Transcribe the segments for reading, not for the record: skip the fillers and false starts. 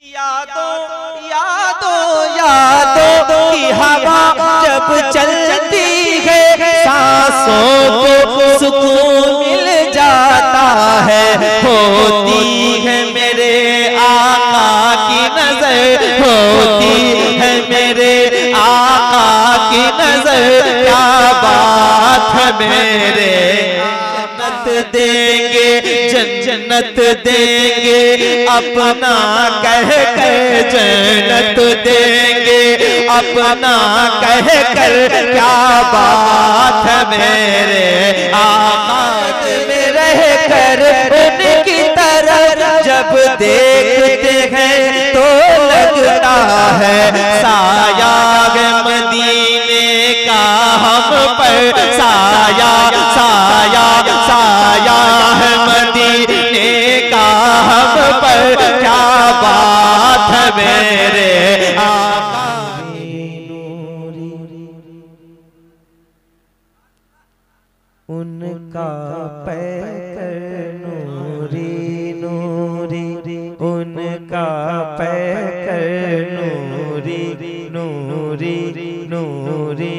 यादों यादों यादों की हवा जब चलती है सांसों को सुकून मिल जाता है। होती है मेरे आका की नजर, होती है मेरे आका की नजर। क्या बात है मेरे, जन्नत देंगे जन्नत देंगे अपना कह कर, जन्नत देंगे अपना कह कर। क्या बात है मेरे आका में रह कर, उनकी तरफ जब देखते हैं तो लगता है साया मदीने का हम पर, साया साया साया है मदीने का हम पर। क्या बात है मेरे आका, उनका पैकर नूरी नूरी, उनका पैकर नूरी नूरी नूरी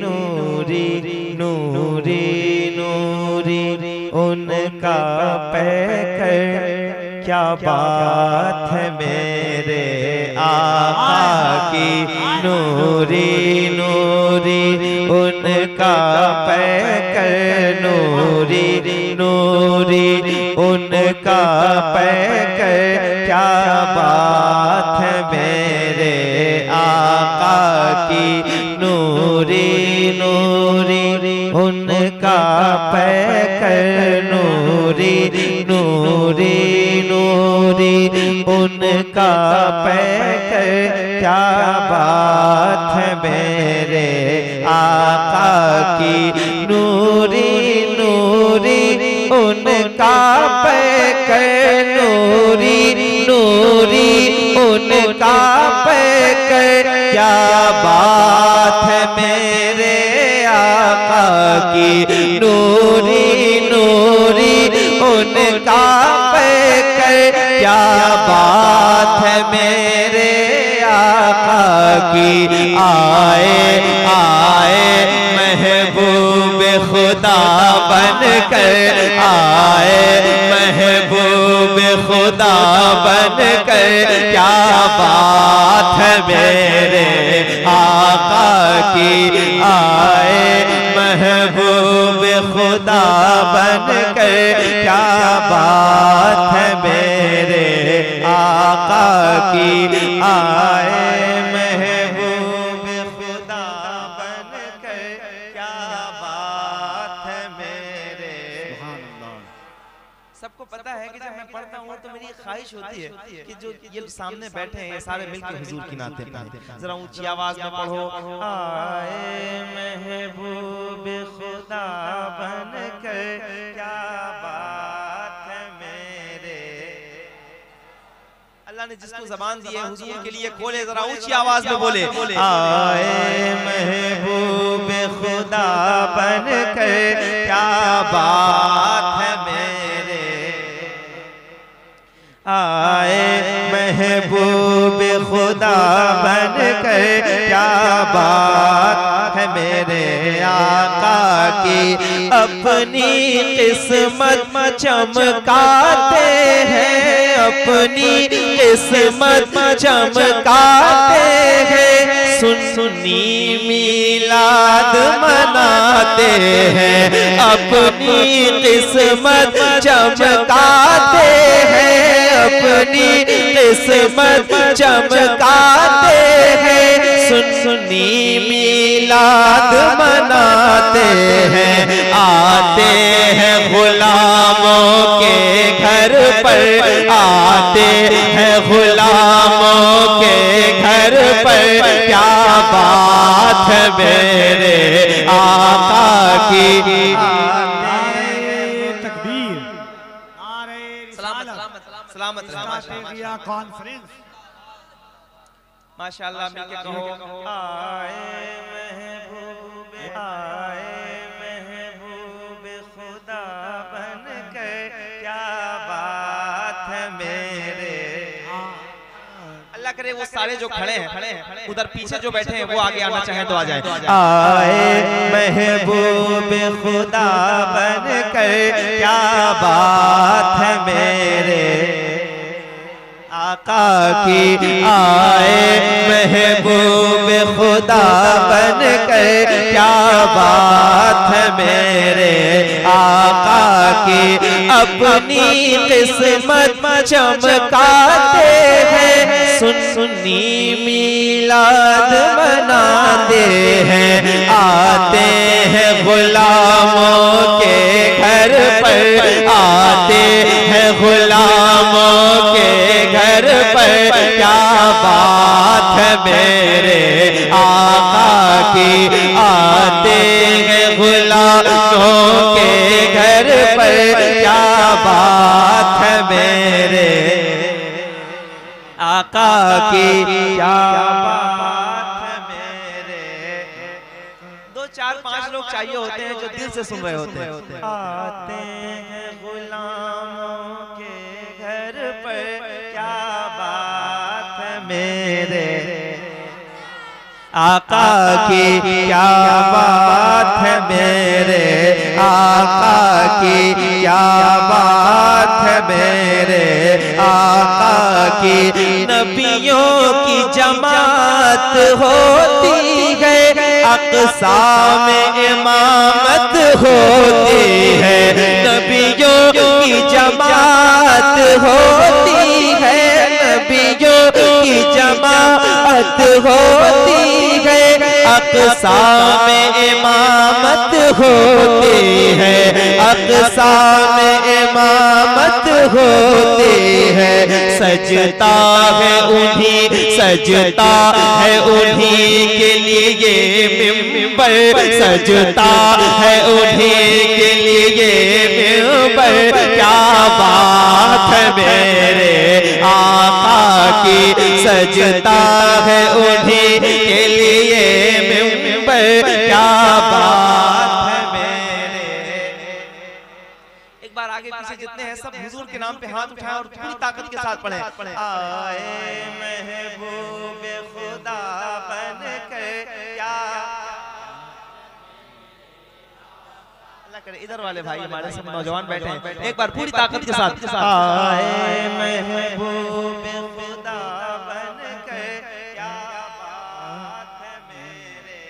नूरी नूरी नूरी, उनका पैकर। क्या बात है मेरे आका की नूरी नूरी, उनका पैकर नूरी नूरी, उनका पैकर। क्या बात है मेरे आका की नूरी नूरी, उनका पैकर नूरी नूरी नूरी, उनका पैकर। क्या बात है मेरे आका की नूरी नूरी, उनका पैकर नूरी नूरी, उनका पैकर। क्या बात है मेरे आका की नूरी नूरी, उनका पैकर। क्या बात है मेरे आका की। आए आए महबूब खुदा बन कर, आए महबूब खुदा बन कर। क्या बात है मेरे आका की। आए महबूब खुदा बन कर। क्या बात है मेरे आका की। आए महबूब खुदा बन कर। क्या बात है मेरे। सबको पता है कि जब मैं पढ़ता हूँ तो मेरी ख्वाहिश होती है कि जो ये सामने बैठे हैं ये सारे मिलकर हुजूर की नाते पढ़ें। जरा ऊंची आवाज में पढ़ो। आए महबूब खुदा बन कर। क्या बात है मेरे। अल्लाह ने जिसको ज़बान दी है हुजूर के लिए खोले, जरा ऊंची आवाज में बोले। आए महबूब खुदा बन कर। क्या बात है मेरे। आए महबूब खुदा बन कर। क्या बात है मेरे आका की। अपनी किस्मत चमकाते हैं, अपनी किस्मत चमकाते हैं। सुन्नी मीलाद मनाते हैं, अपनी किस्मत चमकाते हैं, अपनी किस्मत चमकाते हैं। सुन्नी मीलाद मनाते हैं। आते हैं गुलामों के घर पर, आते हैं गुलामों के घर पर। क्या बात है मेरे आका की। तकबीर। सलामत कॉन्फ्रेंस। माशाअल्लाह मिलके कहो। आए महबूब, आए महबूब खुदा बन कर। क्या बात है मेरे अल्लाह करे वो सारे जो खड़े हैं उधर पीछे जो बैठे हैं वो आगे आना चाहे तो आ जाए। आए महबूब खुदा बनकर क्या बात है मेरे आका की, आए महबूब खुदा बनकर क्या बात है मेरे आका की। अपनी किस्मत चमकाते हैं, सुन्नी मिलाद मनाते हैं, आते हैं गुलामों के घर पर, आते हैं गुलामों के घर पर क्या बात है मेरे आका की। आते हैं गुलामों के घर पर क्या बात है मेरे आका की, क्या बात है मेरे। 2 4 5 लोग चाहिए होते हैं जो दिल से सुन रहे होते हैं। आते हैं गुलामों के घर पर क्या बात है मेरे आका की, क्या बात है मेरे आका की, क्या बात है मेरे आका की। नबियों की जमात होती है, अक़सा में इमामत होती है, नबियों की जमात होती है, नबियों की जमात होती है, अक़सा में इमामत होती है, अक़सा में इमामत होती है। सजता है उन्हीं, सजता है उन्हीं के लिए मिंबर, सजता है उन्हीं के लिए मिंबर क्या बात है मेरे आका की। सजता है उन्हीं के लिए मिंबर क्या बात है मेरे। एक बार आगे पीछे जितने हैं सब हुजूर के नाम पे हाथ उठाएं और पूरी ताकत के साथ पढ़ें। आए महबूब खुदा बनकर क्या। अल्लाह करे इधर वाले भाई हमारे सब नौजवान बैठे हैं, एक बार पूरी ताकत के साथ आए महबूब खुदा बनकर क्या बात है मेरे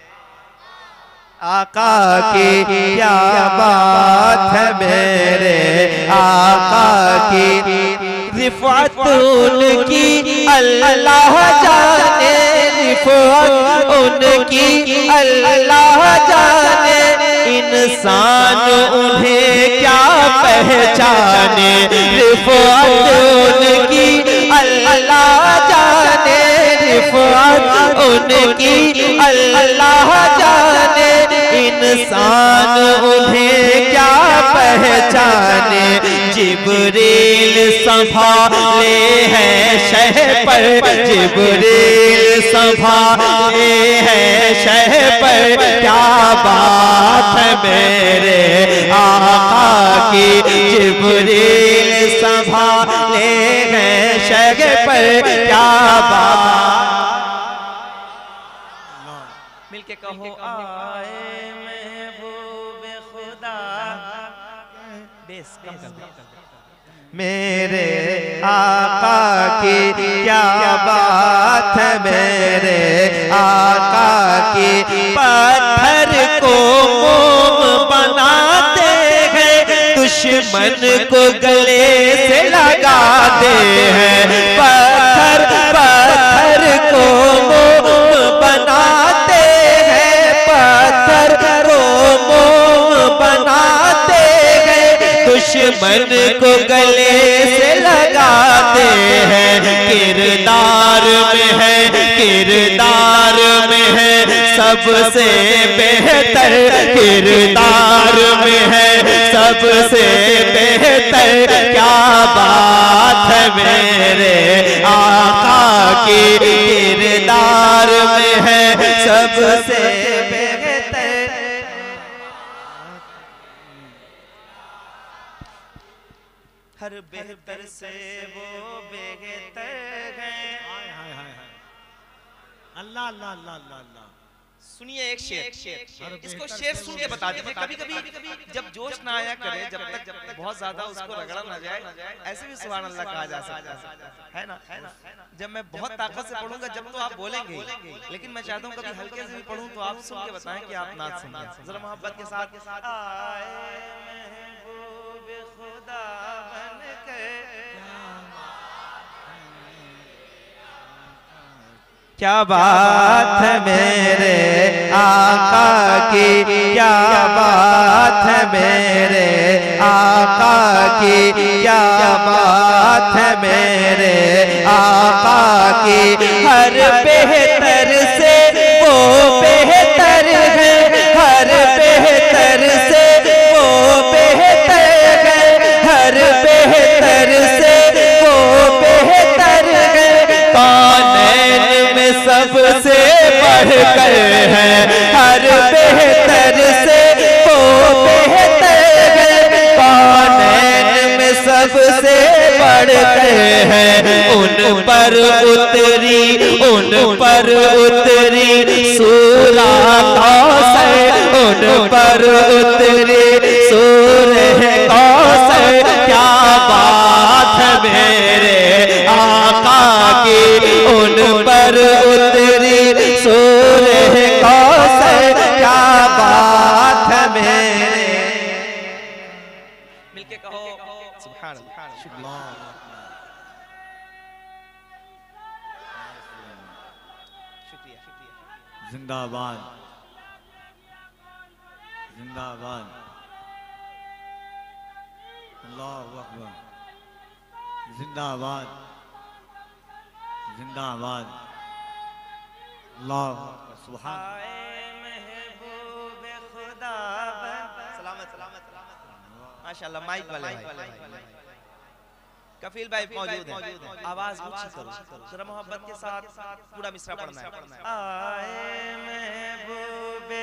आका की, क्या बात है मेरे आका की। रिफ़अत उनकी अल्लाह जाने, रिफ़अत उनकी अल्लाह जाने, इंसान उन्हें क्या पहचाने। रिफ़अत उनकी अल्लाह जाने, रिफ़अत उनकी अल्लाह जाने, इंसान उन्हें क्या पहचाने। जिब्रील संभाले हैं शह पर, जिब्रील संभाले हैं शह पर क्या बात है मेरे आका की। जिब्रील संभाले हैं शह पर क्या बात। मिलके कहो आए महबूब खुदा। बेस कम कर दो। मेरे आका की क्या बात है मेरे आका की। पत्थर को मोम बनाते हैं, दुश्मन को गले से लगाते हैं। पत्थर पत्थर को मोम बनाते हैं, पत्थर को मोम बनाते हैं, दुश्मन को गले से लगाते हैं। किरदार में है, किरदार में है सबसे बेहतर, किरदार में है सबसे बेहतर क्या बात है मेरे आका की। किरदार में है सबसे बेहतर। हर बेहतर से वो बेहतर है। अल्लाह अल्लाह अल्लाह अल्लाह अल्लाह। सुनिए एक शेर, इसको शेर सुन के बता दीजिए। कभी कभी जब जोश ना आया करे, जब तक बहुत ज्यादा उसको रगड़ा ना जाए, ऐसे भी सुभान अल्लाह कहा जा सकता है ना। जब मैं बहुत ताकत से पढ़ूंगा जब तो आप बोलेंगे, लेकिन मैं चाहता हूँ कभी हल्के से भी पढ़ूं तो आप सुन के बताएं कि आप नाच सुनिए जरा मोहब्बत के साथ। आए महबूब खुदा बनके, क्या बात है मेरे आका की, क्या बात है मेरे आका की, क्या बात है मेरे आका की। हर बेहतर से वो बेहतर है, हर बेहतर से वो बेहतर है, हर बेहतर से वो बेहतर है। कौनैन में सबसे बढ़कर है, हर बेहतर से वो बेहतर है। कौनैन में सबसे बढ़कर है, उन पर उतरी, उन पर उतरी सूरा कौसर, उन पर उतरी सूरह कौसर। क्या बात है मेरे आका की, उन पर उतरी सूरह कौसर। क्या बात है मेरे, मिलके कहो सुभान अल्लाह। जिंदाबाद जिंदाबाद, अल्लाहु अकबर, जिंदाबाद जिंदाबाद, अल्लाहु अकबर, सुभान। महबूब खुदा सलामत सलामत माशाल्लाह। माइक वाले कफील भाई मौजूद है, आवाज ऊंची करो जरा मोहब्बत के साथ पूरा मिसरा पढ़ना है। आए महबूब,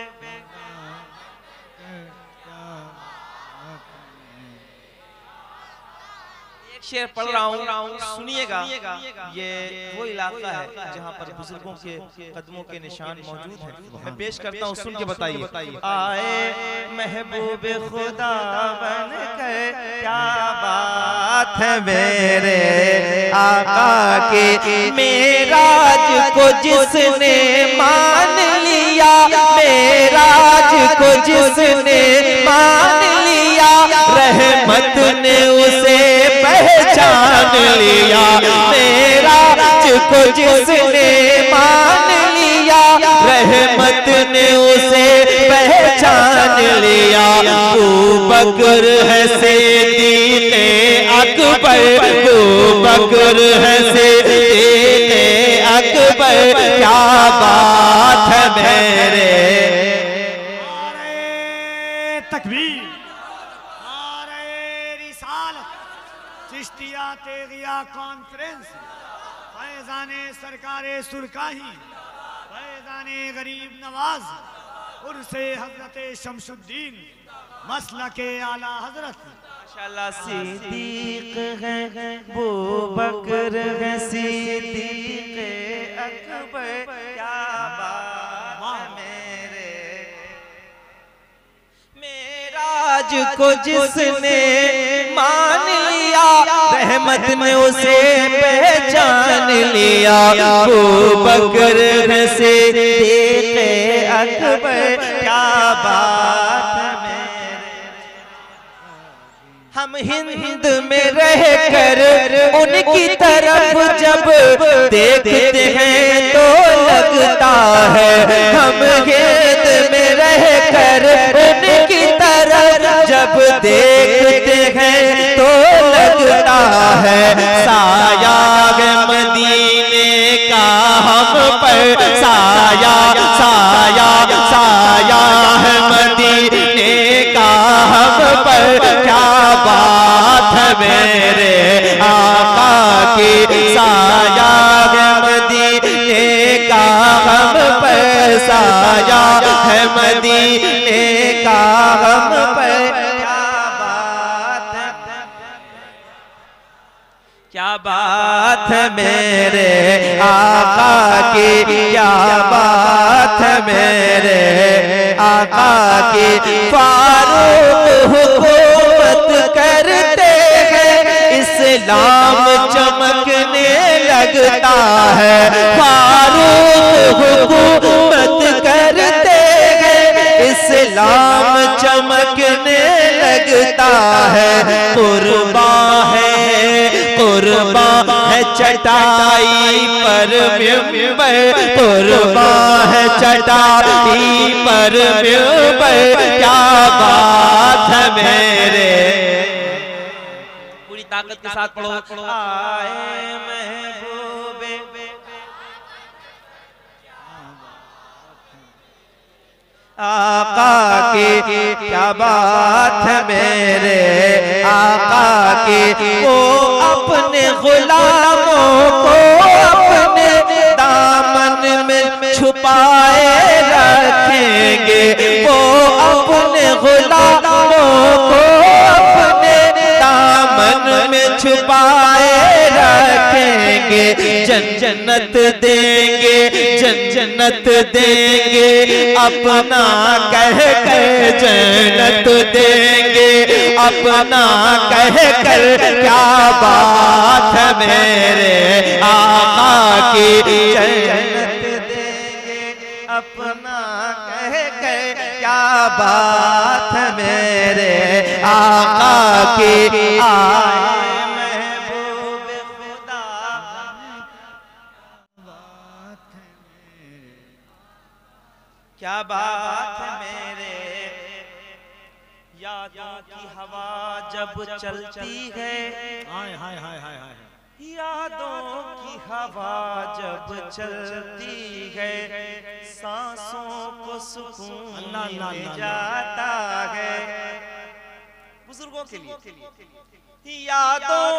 एक शेर पढ़ रहा हूँ सुनिएगा। ये वो इलाका है जहाँ पर बुजुर्गों के कदमों के निशान मौजूद हैं। मैं पेश करता हूँ, सुन के बताइए। आए महबूब खुदा बनकर, क्या बात है मेरे आका की। मेराज को जिसने मान लिया, मेराज को जिसने मान लिया, रहमत ने उसे पहचान लिया। मेराज को जिसने मान लिया, रहमत ने उसे पहचान लिया। अबू बकर है सिद्दीक़े अकबर, अबू बकर है सिद्दीक़े अकबर। क्या बात है मेरे, तकबीर, चिश्तिया तेगिया कॉन्फ्रेंस, फैज़ाने सरकारे सुरकाही, फैज़ाने गरीब नवाज, उर्से हजरत शमशुद्दीन, मसलके आला हजरत। माशाल्लाह सिद्दीक है, अबू बकर है सिद्दीक़े अकबर। क्या बात है मेरे, मेराज को जिसने मान लिया, रहमत में उसे पहचान लिया। अबू बकर है सिद्दीक़े अकबर। क्या बात है मेरे, हम हिंद में रहकर उनकी तरफ जब देखते हैं तो लगता है, हम हिंद में रहकर उनकी तरफ जब देखते हैं तो लगता है, साया मदीने का हम पर, साया साया साया है मदीने का हम पर। क्या बात है मेरे आका की, साया मदीने का हम पर, साया है मदीने का हम पर। क्या बात है मेरे आका की क्या बात है मेरे आका की। फारूक हुकूमत करते हैं, इस्लाम चमकने लगता है। फारूक हुकूमत करते हैं, इस्लाम चमकने लगता है। कुर्बान है चटाई पर मिंबर, कुर्बान है चटाई पर मिंबर, क्या बात है मेरे। पूरी ताकत के साथ पढ़ो। आए महबूबे आका की क्या बात है मेरे आका की। वो अपने गुलामों को अपने दामन में छुपाए रखेंगे। वो अपने गुलामों को अपने दामन में छुपाए रखेंगे। जन्नत देंगे, जन्नत देंगे, अपना कह कर जन्नत देंगे, अपना कह कर। क्या बात है मेरे आका की। जन्नत देंगे अपना कह कर, क्या बात है मेरे आका की। क्या बात है मेरे यादों की हवा जब चलती है। हाय हाय हाय हाय हाय। यादों की हवा जब चलती है, सांसों को सुकून मिल जाता है। बुजुर्गों के लिए यादों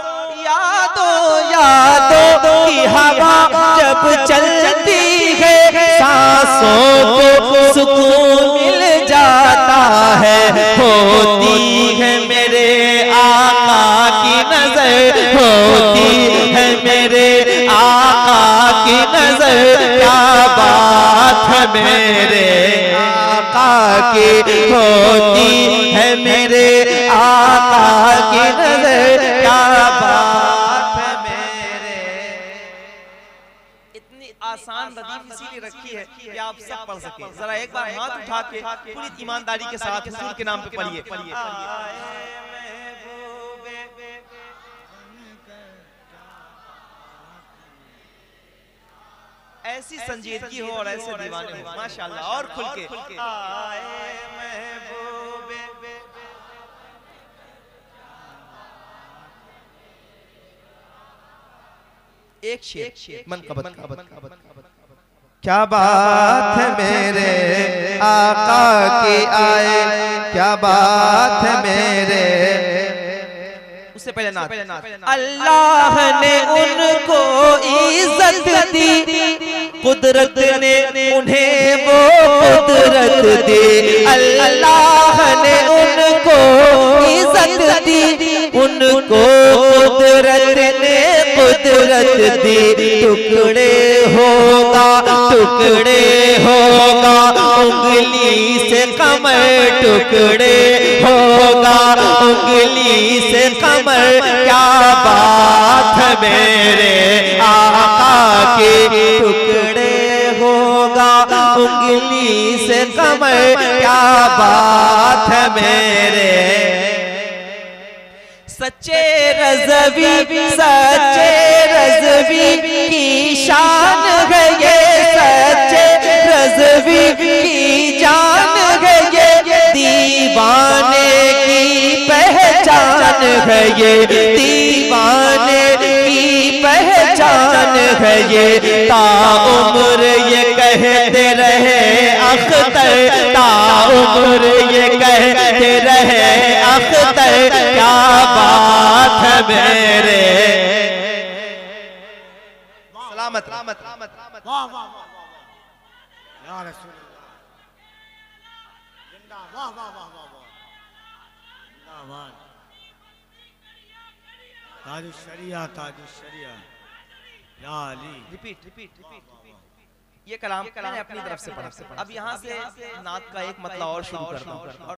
की हवा जब चलती है, सांसों को सुकून मिल जाता है। होती है मेरे आका की नजर, होती है मेरे आका की नजर। क्या बात है मेरे आका की। होती है मेरे आका की नजर, क्या बात है मेरे। इतनी आसान लतीफ इसीलिए रखी है कि आप सब पढ़ सके। जरा एक बार हाथ उठा के पूरी ईमानदारी के साथ हुजूर के नाम पे पढ़िए। ऐसी संजीदगी हो और ऐसे दीवाने हो माशाल्लाह। और खुल के आए महबूबे। एक शेर मनकबत। क्या बात है मेरे आका की आए, क्या बात है मेरे। उससे पहले नात। अल्लाह ने उनको इज्जत दी, कुदरत ने उन्हें वो कुदरत दी। अल्लाह ने उनको इज्जत दी, उनको कुदरत ने कुदरत दी। टुकड़े होगा उंगली से कमर, टुकड़े होगा उंगली से कमर। क्या बात है मेरे आका की। टुकड़े होगा उंगली से कमर, क्या बात है मेरे। सच्चे रज़वी की शान है ये, सच्चे रज़वी की जान है ये। दीवाने की पहचान है ये, दीवाने की पहचान है ये। ताउम्र ये कहते रहे अख्तर, ताउम्र ये कहते रहे अख्तर। क्या बात है मेरे। सलामत रामत रामत रामत। वाह वाह वाह या रसूल अल्लाह। जिंदा वाह वाह वाह वाह वाह। जिंदाबाद। ताजुश शरिया या Ali. Repeat repeat repeat repeat. ये कलाम मैंने अपनी तरफ से पढ़ा। अब यहाँ से नात का एक मतलब और शुरू करता हूँ।